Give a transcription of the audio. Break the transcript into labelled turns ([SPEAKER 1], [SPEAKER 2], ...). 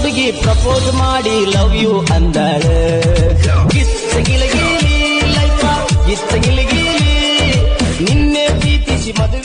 [SPEAKER 1] ಹುಡುಗಿ ಪ್ರಪೋಸ್ ಮಾಡಿ love you ಅಂದಾಳ ಗಿಚ್ಚ ಗಿಲಗಿಲಿ ಲೈಫ ಗಿಚ್ಚ ಗಿಲಗಿಲಿ ನಿನ್ನೆ ಪ್ರೀತಿಸಿ ಮದುವೆ